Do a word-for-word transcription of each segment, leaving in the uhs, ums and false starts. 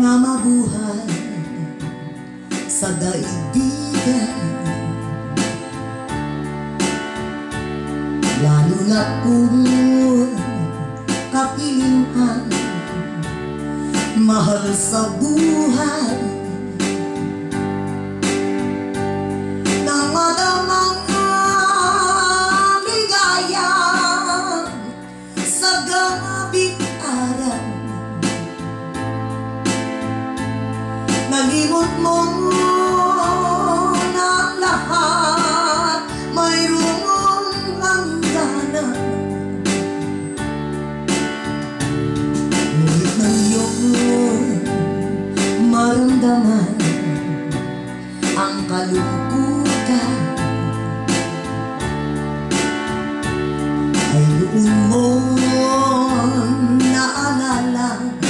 na mabuhay sa daigdigan, lalo na kung kapilingan, mahal sa buhay, nang madamang ligaya sa gabing araw. Nalimot mo na lahat, mayroong hangganan. Ngunit ng iyong maramdaman ang kalungkutan, ay doon mo naalala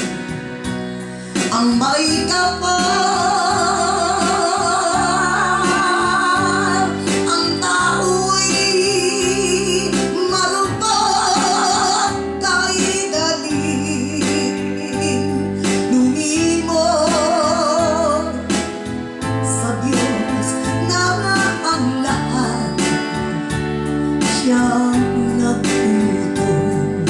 ang may kapal. Ang tao'y marupok kahit daling, lumimot sa Diyos na ang lahat siyang nagputo.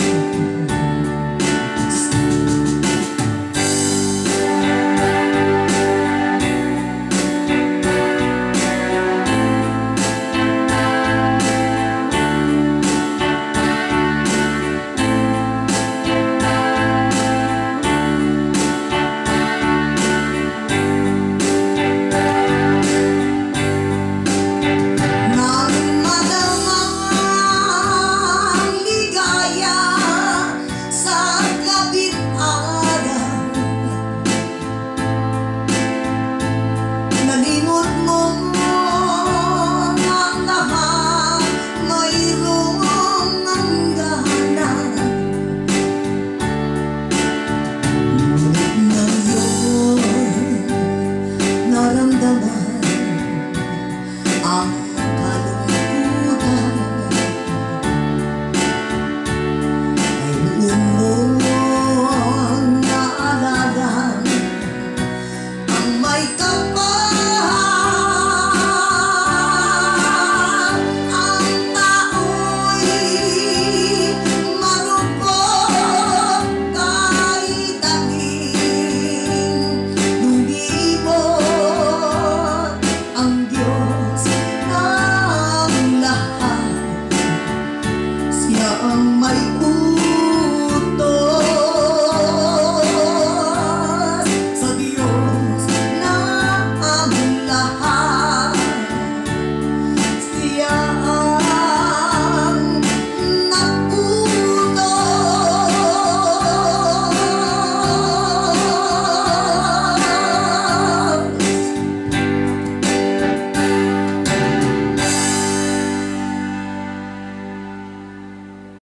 Ang kalungkutan ay noon mo naalala ang may kapal. Ang tao'y marupok kahit daling, lumimot ang Diyos ang lahat, siya ang may